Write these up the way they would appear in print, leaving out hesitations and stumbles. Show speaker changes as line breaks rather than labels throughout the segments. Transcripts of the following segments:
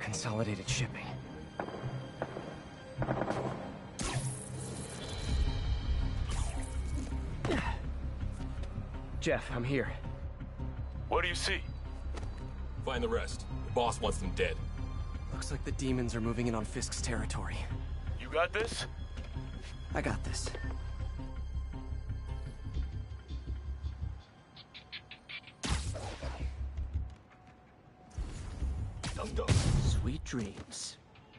consolidated shipping. Jeff, I'm here.
What do you see?
Find the rest. The boss wants them dead.
Looks like the demons are moving in on Fisk's territory.
You got this?
I got this. Sweet dreams.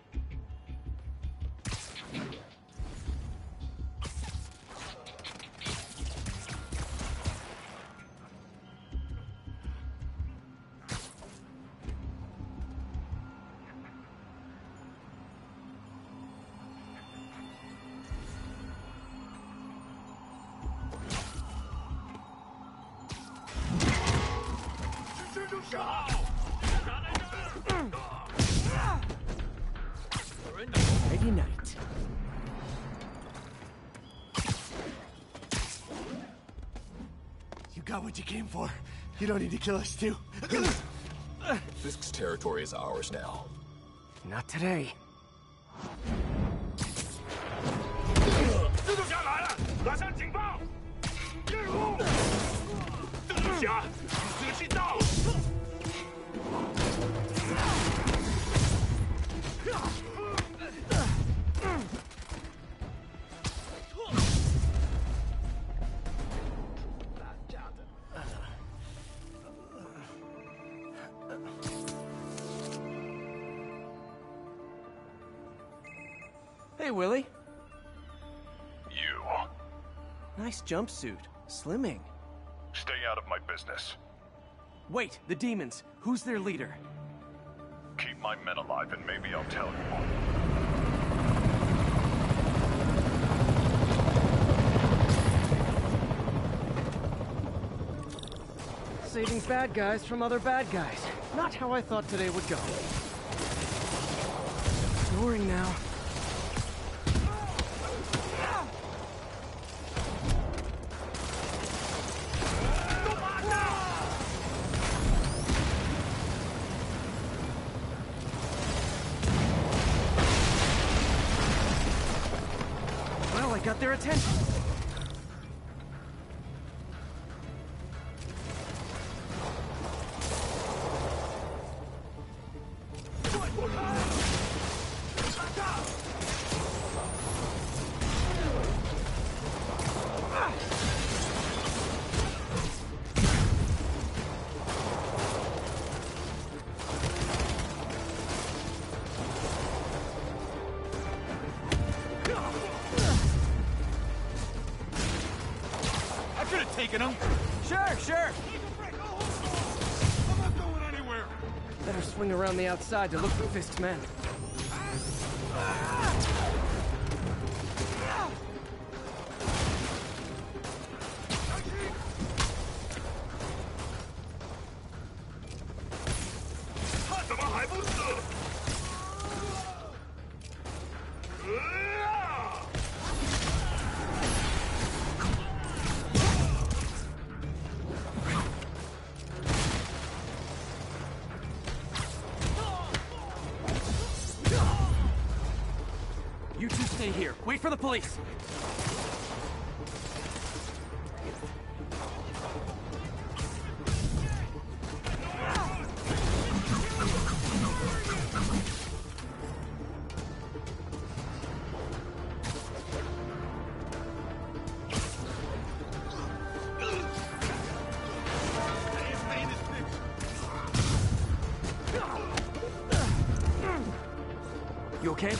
Ready night.
You got what you came for. You don't need to kill us too.
Fisk's territory is ours now.
Not today.
蜘蛛侠来了，马上警报！任务！蜘蛛侠，死气到了！
Hey, Willie.
You.
Nice jumpsuit. Slimming.
Stay out of my business.
Wait, the demons. Who's their leader?
Keep my men alive and maybe I'll tell you.
Saving bad guys from other bad guys. Not how I thought today would go. Snoring now. Well, I got their attention.
I could have taken him.
Sure.
I'm not going anywhere.
Better swing around the outside to look for Fisk's men. You two stay here. Wait for the police. You okay?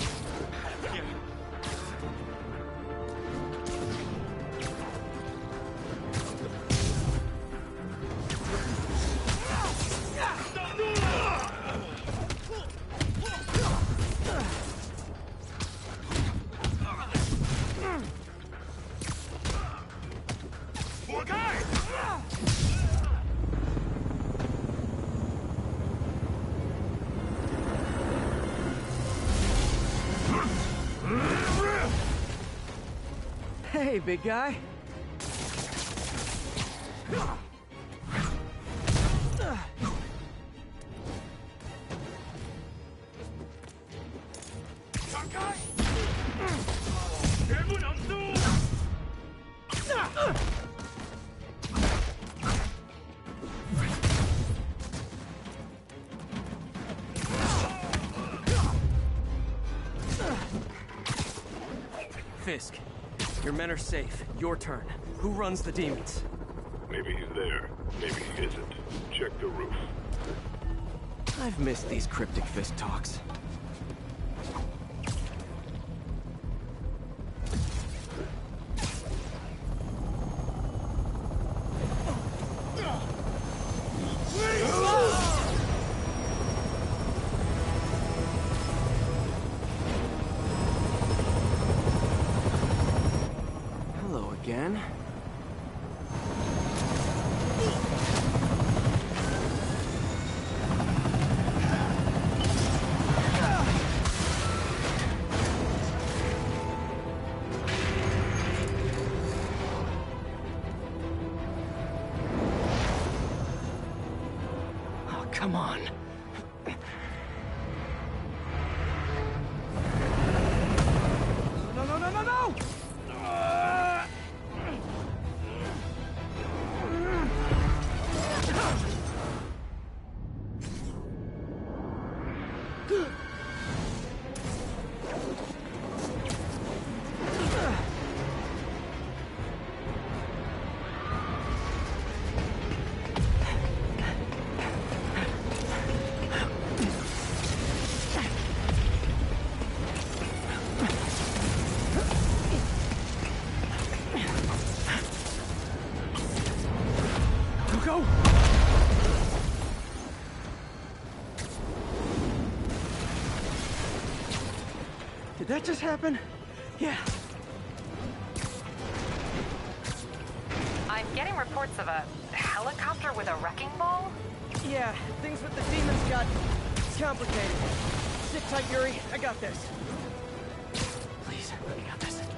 Hey, big guy. Fisk. Your men are safe. Your turn. Who runs the demons?
Maybe he's there. Maybe he isn't. Check the roof.
I've missed these cryptic Fisk talks. Hello again. Oh, come on. No, no, no, no, no! Go! Did that just happen? Yeah.
I'm getting reports of a helicopter with a wrecking ball.
Yeah, things with the demons got complicated. Sit tight, Yuri. I got this. Please, I got this.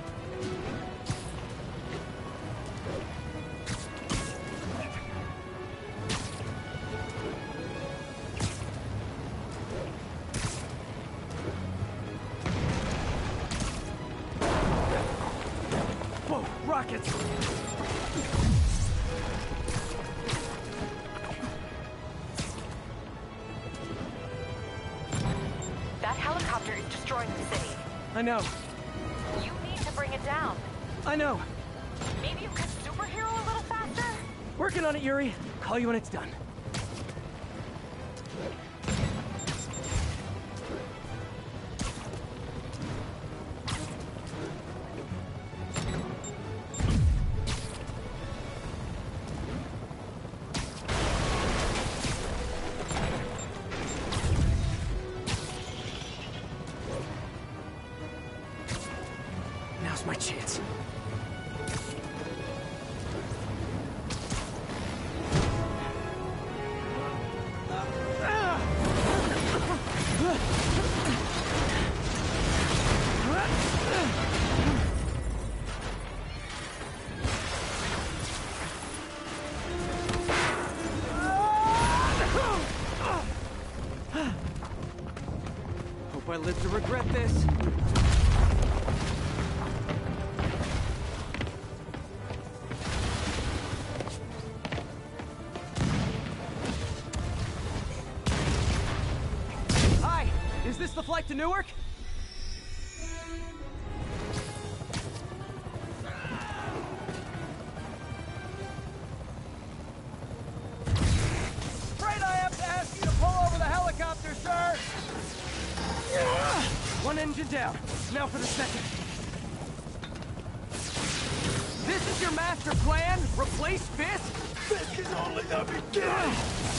Whoa, rockets!
That helicopter is destroying the city.
I know.
You need to bring it down.
I know.
Maybe you could superhero a little faster?
Working on it, Yuri. Call you when it's done. Now's my chance. Hope I live to regret this. Hi, is this the flight to Newark? Afraid I have to ask you to pull over the helicopter, sir. One engine down. Now for the second. This is your master plan? Replace Fisk?
This is only the beginning!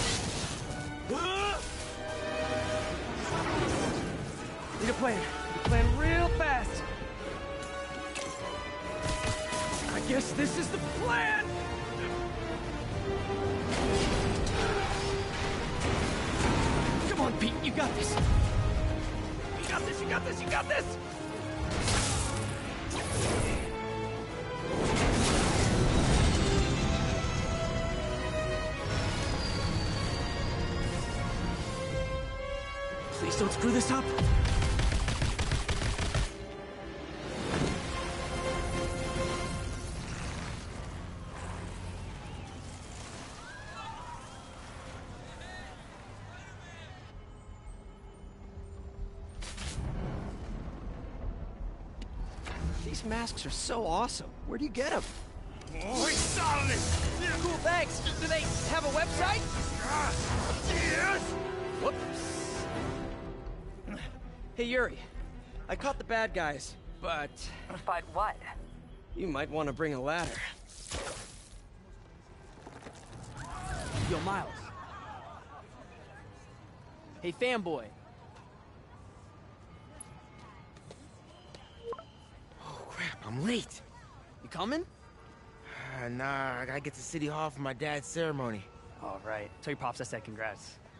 Need a plan. Plan real fast. I guess this is the plan! Come on, Pete, you got this. You got this, you got this, you got this! Please don't screw this up. These These masks are so awesome. Where do you get them?
我会杀了你！
Cool, thanks. Do they have a website?
Yes!
Whoops. Hey, Yuri. I caught the bad guys, but
But what?
you might want to bring a ladder.
Yo, Miles. Hey, fanboy.
Oh, crap, I'm late.
You coming?
Nah, I gotta get to City Hall for my dad's ceremony.
All right. Tell your pops I said congrats.